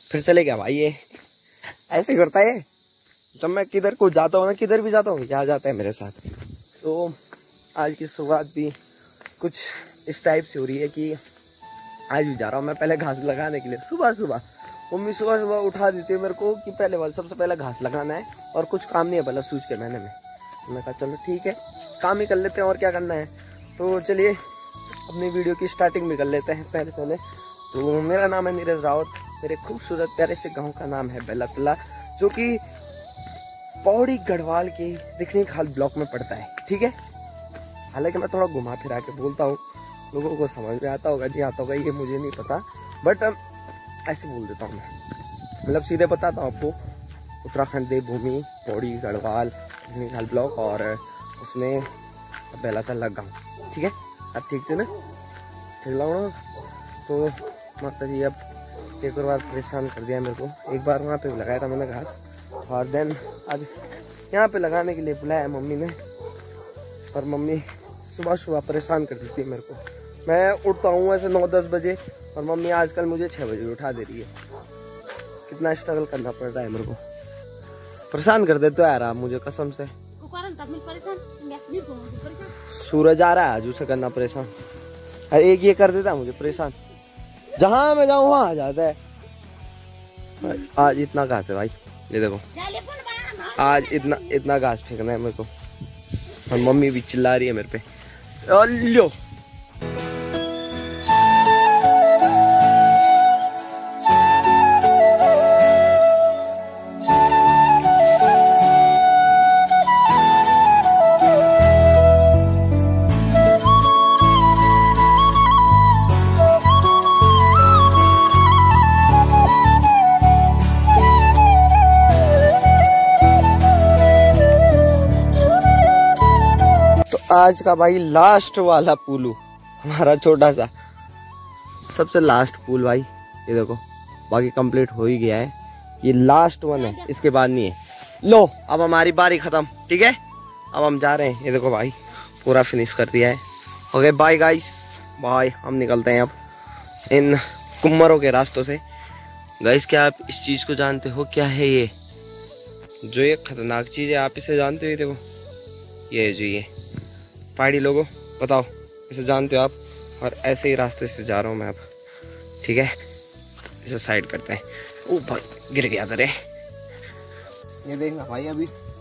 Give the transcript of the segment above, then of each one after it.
फिर चले गया भाई ये, ऐसे करता है। जब मैं किधर को जाता हूँ ना, किधर भी जाता हूँ, यहाँ जाता है मेरे साथ। तो आज की शुरुआत भी कुछ इस टाइप से हो रही है कि आज भी जा रहा हूँ मैं पहले घास लगाने के लिए। सुबह सुबह मम्मी सुबह सुबह उठा देती है मेरे को कि पहले वाला सबसे पहले घास लगाना है और कुछ काम नहीं है भला सूझ के महीने में। मैं कहा चलो ठीक है, काम ही कर लेते हैं और क्या करना है। तो चलिए अपनी वीडियो की स्टार्टिंग भी कर लेते हैं पहले। तो मेरा नाम है नीरज रावत, मेरे खूबसूरत प्यारे से गांव का नाम है बेलातला, जो कि पौड़ी गढ़वाल के दिखनी खाल ब्लॉक में पड़ता है। ठीक है, हालांकि मैं थोड़ा घुमा फिरा के बोलता हूँ, लोगों को समझ में आता होगा नहीं आता होगा ये मुझे नहीं पता, बट ऐसे बोल देता हूँ मैं, मतलब सीधे बताता हूँ आपको। उत्तराखंड देवभूमि, पौड़ी गढ़वाल दिखनी खाल ब्लॉक और उसमें बेलातला गाँव। ठीक है, अब ठीक से ना, ठीक लगा। तो मतलब ये अब एक और बार परेशान कर दिया मेरे को। एक बार वहाँ पे लगाया था मैंने घास, और देन आज यहाँ पे लगाने के लिए बुलाया मम्मी ने। और मम्मी सुबह सुबह परेशान कर देती है मेरे को। मैं उठता हूँ ऐसे 9-10 बजे और मम्मी आजकल मुझे 6 बजे उठा दे रही है। कितना स्ट्रगल करना पड़ रहा है मेरे को, परेशान कर देते हो यार आप मुझे कसम से। सूरज आ रहा है आज, उसे करना परेशान। अरे एक ये कर देता मुझे परेशान, जहां मैं जाऊं वहां आ जाता है। आज इतना घास है भाई, ये देखो, आज इतना घास फेंकना है मेरे को। और मम्मी भी चिल्ला रही है मेरे पे, लो। आज का भाई लास्ट वाला पुल हमारा छोटा सा, सबसे लास्ट पुल भाई, ये देखो, बाकी कंप्लीट हो ही गया है, ये लास्ट वन है, इसके बाद नहीं है। लो अब हमारी बारी खत्म। ठीक है, अब हम जा रहे हैं, ये देखो भाई पूरा फिनिश कर दिया है। Okay bye guys, bye. हम निकलते हैं अब इन कुम्मरों के रास्तों से। गाइस क्या आप इस चीज को जानते हो, क्या है ये जो ये खतरनाक चीज है, आप इसे जानते हो? देखो ये जो ये पहाड़ी लोगों बताओ, इसे जानते हो आप? और ऐसे ही रास्ते से जा रहा हूँ मैं अब। ठीक है, इसे साइड करते हैं। ओ भाई गिर गया दरे, ये देखना भाई अभी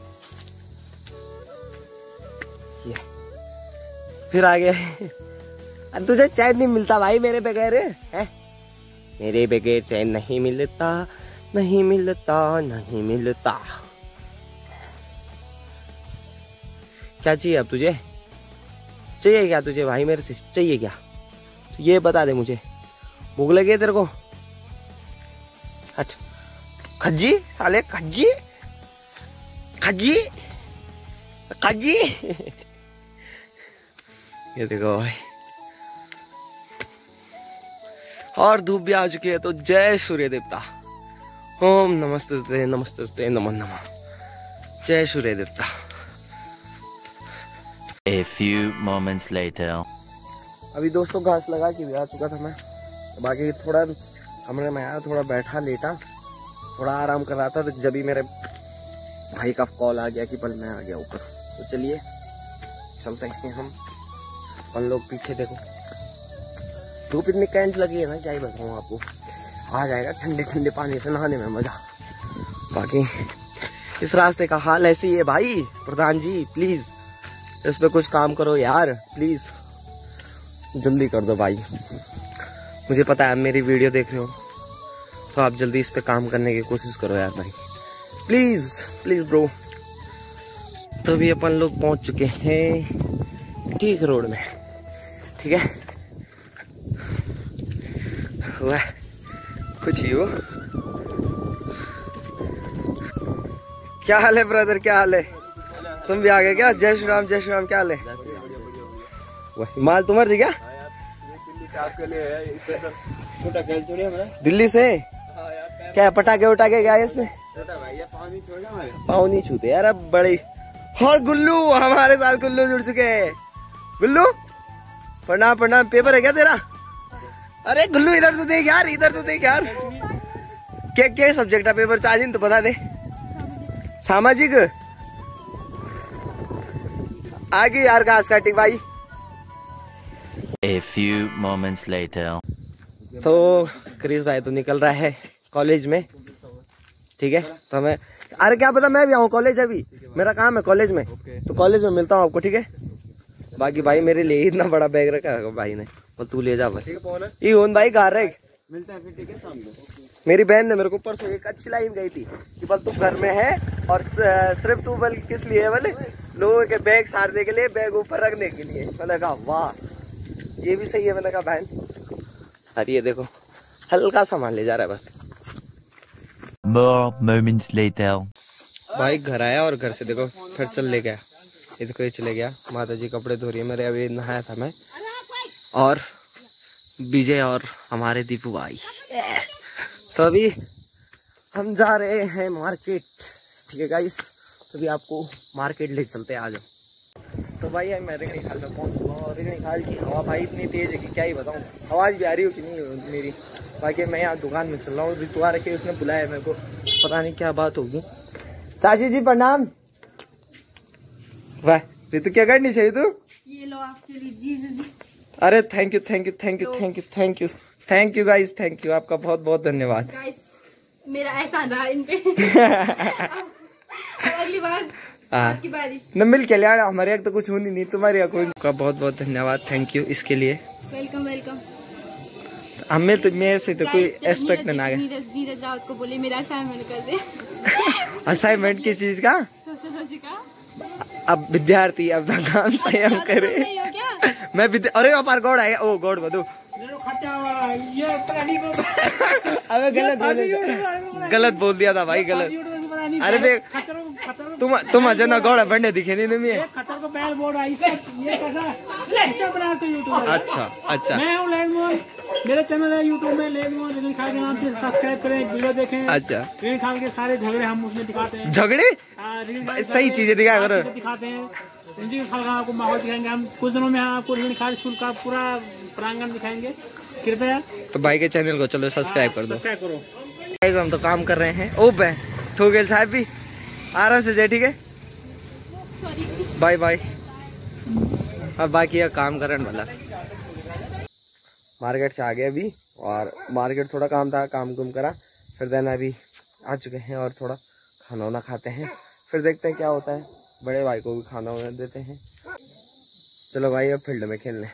ये फिर आ गया। तुझे चैन नहीं मिलता भाई मेरे बगैर है, मेरे बगैर चैन नहीं मिलता, नहीं मिलता, नहीं मिलता। क्या चाहिए अब तुझे? चाहिए क्या तुझे भाई मेरे से? चाहिए क्या तो ये बता दे मुझे। भूख लगी है तेरे को? हट खज्जी साले, खज्जी खज्जी खज्जी। ये देखो भाई, और धूप भी आ चुकी है। तो जय सूर्य देवता, ओम नमस्ते नमस्ते नमो नमः, जय सूर्य देवता। A few moments later. अभी दोस्तों घास लगा के भी आ चुका था मैं, बाकी थोड़ा कमरे में आया, थोड़ा बैठा लेटा, थोड़ा आराम कर रहा था, तो जब भी मेरे भाई का कॉल आ गया कि पल मैं आ गया ऊपर। तो चलिए चलते हैं हम अपन लोग। पीछे देखो धूप इतनी कैंट लगी है ना, क्या ही बताऊँ आपको। आ जाएगा ठंडे ठंडे पानी से नहाने में मजा। बाकी इस रास्ते का हाल ऐसी है भाई। प्रधान जी प्लीज इस पे कुछ काम करो यार, प्लीज जल्दी कर दो भाई। मुझे पता है मेरी वीडियो देख रहे हो, तो आप जल्दी इस पे काम करने की कोशिश करो यार भाई, प्लीज प्लीज ब्रो। तो अभी अपन लोग पहुंच चुके हैं ठीक रोड में। ठीक है, हुआ कुछ ही हो। क्या हाल है ब्रदर, क्या हाल है? तुम भी आ गए क्या? जय श्री राम, जय श्री राम। क्या हाल है? वही माल तुम्हारी क्या? दिल्ली से क्या पटाखे उठाके गया इसमें? पाँव नहीं छूते यार अब बड़ी। और गुल्लू हमारे साथ, गुल्लू जुड़ चुके हैं। गुल्लू प्रणाम प्रणाम, पेपर है क्या तेरा? अरे गुल्लू इधर तो देख यार, इधर तो देख यार। क्या सब्जेक्ट है पेपर चार्जिंग तो बता दे। सामाजिक आगे यार घास काटी भाई। A few moments later. तो क्रिस भाई तो निकल रहा है कॉलेज में, ठीक है। तो मैं अरे क्या पता मैं भी आऊँ कॉलेज, अभी मेरा काम है कॉलेज में, तो कॉलेज में मिलता हूँ आपको, ठीक है। बाकी भाई मेरे लिए इतना बड़ा बैग रखा है भाई ने, और तू ले जा भाई। ये भाई घर रहे मिलता है फिर, ठीक है शाम को। मेरी बहन ने मेरे को परसों एक अच्छी लाइन गई थी कि बल तू घर में है और सिर्फ तू बल किस लिए बोले लोगों के बैग सारने के लिए, बैग ऊपर रखने के लिए। मैंने कहा वाह ये भी सही है। मैंने कहा बहन अरे ये देखो हल्का सामान ले जा रहा है बस। More moments later. भाई घर आया और घर से देखो फिर चल ले गया, ये देखो ये चले गया। माता जी कपड़े धो रही है मेरे, अभी नहाया था मैं और विजय और हमारे दीपू भाई। तो अभी हम जा रहे हैं मार्केट, ठीक है गाइस। तो अभी आपको मार्केट ले चलते हैं, आ जाओ। तो भाई मैं रिंगनी खाल में पहुंच चुका हूँ और रिंगनी खाल की हवा भाई इतनी तेज है कि क्या ही बताऊँ। आवाज़ भी आ रही हो कि नहीं मेरी। बाकी मैं यहाँ दुकान में चल रहा हूँ, रितु आ रखी है, उसने बुलाया मेरे को, पता नहीं क्या बात होगी। चाची जी प्रणाम। वाह रितु क्या करनी चाहिए तू? ये लो आपके लिए जीजू जी। अरे thank you thank you thank you thank you thank you thank you guys, thank you, आपका बहुत बहुत धन्यवाद। गाइस मेरा एहसान रहा इन पे। अब अगली बार आपकी बारी न मिल के लिया, हमारे यहाँ तो कुछ होनी नहीं, तुम्हारे यहाँ कोई। का बहुत बहुत धन्यवाद, थैंक यू इसके लिए। Welcome welcome. हमें तो मेरे से तो कोई एक्सपेक्ट ना है। नीरज रावत को बोले मेरा असाइनमेंट कर दे। असाइनमेंट किस चीज का? सोशियोलॉजी का। अब विद्यार्थी अपना काम संयम करे। मैं अरे अपार गौड़ है, ओ गौड़ बधु अबे गलत बोल दिया था भाई, गलत। अरे देख तुम अजना गौड़ा बनने दिखे नहीं तुम्हें। अच्छा अच्छा मेरा चैनल है यूट्यूब में लेन खाल के नाम से सब्सक्राइब करें, वीडियो देखें। अच्छा रील खाल के सारे झगड़े हम उसमें दिखाते हैं। झगड़े सही चीजें दिखाया करो, दिखाते हैं। खाल का आपको माहौल दिखाएंगे हम कुछ दिनों में, आपको रील खाल स्कूल का पूरा प्रांगण दिखाएंगे कृपया। तो भाई के चैनल को चलो सब्सक्राइब कर दो। सब्सक्राइब करो। हम तो काम कर रहे हैं। ओ बे ठोकेल साहब भी आराम से जाए, ठीक है बाय बाय। अब बाकी है काम करने वाला। मार्केट से आ गए अभी, और मार्केट थोड़ा काम था, काम कुम करा, फिर देना अभी आ चुके हैं और थोड़ा खाना वाना खाते हैं, फिर देखते हैं क्या होता है। बड़े भाई को भी खाना वाना देते हैं। चलो भाई अब फील्ड में खेलने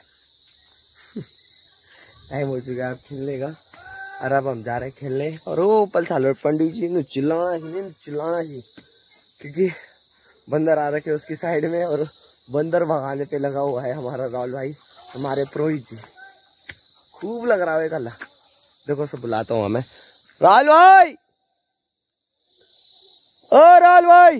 टाइम हो चुका है अब खेलने का, और अब हम जा रहे हैं खेलने। और वो पल साल पंडित जी ने चिल्लाना ही क्योंकि बंदर आ रखे उसकी साइड में, और बंदर भगाने पे लगा हुआ है हमारा राहुल भाई, हमारे पुरोहित जी। खूब लग रहा है कल, देखो सब बुलाता हूँ मैं। राहुल भाई, ओ राहुल भाई,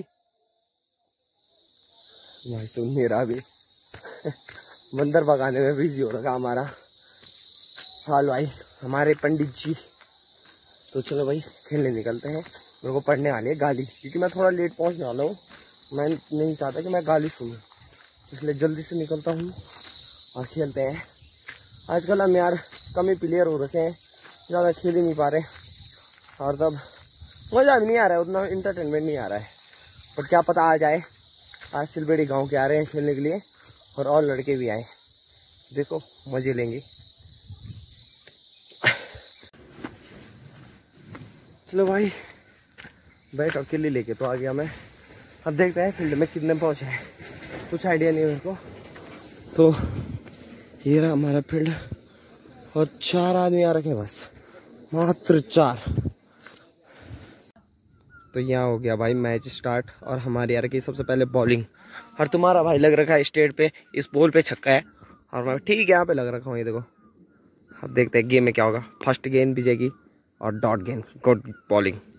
भाई सुन नहीं रहा भी बंदर भगाने में बिजी हो रखा हमारा राहुल भाई, हमारे पंडित जी। तो चलो भाई खेलने निकलते हैं। मेरे को पढ़ने वाली है गाली, क्योंकि मैं थोड़ा लेट पहुंचने वाला हूँ। मैं नहीं चाहता कि मैं गाली सुनूं, इसलिए जल्दी से निकलता हूँ और खेलते हैं। आजकल हम यार कम ही प्लेयर हो रखे हैं, ज़्यादा खेल ही नहीं पा रहे, और तब मज़ा भी नहीं आ रहा है, उतना इंटरटेनमेंट नहीं आ रहा है। पर क्या पता आ जाए, आज सिलबेड़ी गांव के आ रहे हैं खेलने के लिए, और लड़के भी आए, देखो मज़े लेंगे। चलो भाई बैट अकेले लेके तो आ गया मैं। अब देखते हैं फील्ड में कितने पहुंचे हैं, कुछ आइडिया नहीं है मेरे को। तो ये रहा हमारा फील्ड, और 4 आदमी आ रखे हैं बस, मात्र 4। तो यहाँ हो गया भाई मैच स्टार्ट, और हमारी यार की सबसे पहले बॉलिंग, और तुम्हारा भाई लग रखा है स्टेट पे, इस बॉल पे छक्का है, और मैं ठीक यहाँ पे लग रखा हूँ। ये देखो अब देखते हैं गेम में क्या होगा। फर्स्ट गेंद भी जाएगी और डॉट गेंद, गुड बॉलिंग।